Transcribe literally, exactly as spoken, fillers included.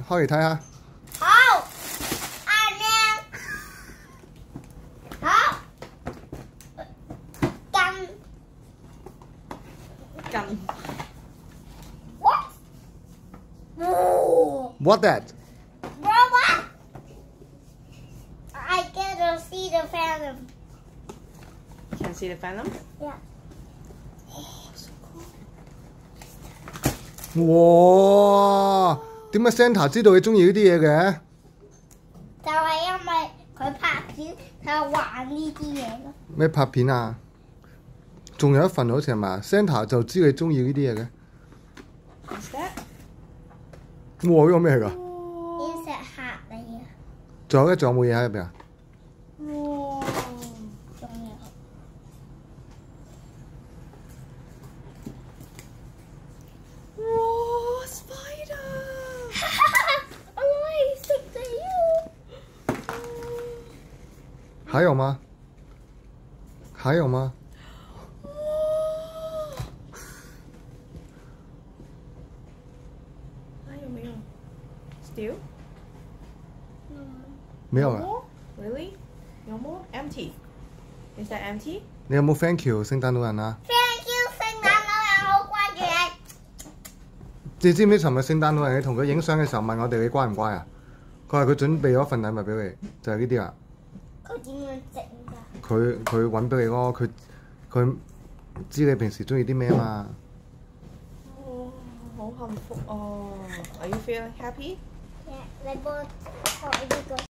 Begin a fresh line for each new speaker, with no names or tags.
開嚟睇下。
好，下面好，跟
跟
what？哦
What that？
Robot! I get to see the Phantom.
Can see the Phantom?
Yeah.
Oh, so cool.
哇！點解 Santa 知道你中意呢啲嘢嘅？
就係因為佢拍片，佢玩呢啲嘢咯。
咩拍片啊？仲有一份好似係嘛 ？Santa 就知你中意呢啲嘢嘅。
What's that?
哇！呢個咩嚟㗎？
隕石客嚟啊！
仲有咧？仲有冇嘢喺入邊啊？
哇！仲有。
哇 ，spider！
我可以食死啊！
還有嗎？還有嗎？
還有沒有 ？Still？
沒有啦。
Really? No more? Empty? Is that empty?
你有冇 thank you 聖誕老人啊？
Thank you，聖誕老人好掛住你。
你知唔知尋日聖誕老人你同佢影相嘅時候問我哋你乖唔乖啊？佢話佢準備咗份禮物俾你，就係呢啲啊。
佢點樣整㗎？
佢佢揾俾你咯，佢佢知你平時中意啲咩嘛。
哦，好幸福哦！Are you feeling happy?
你幫我學呢個。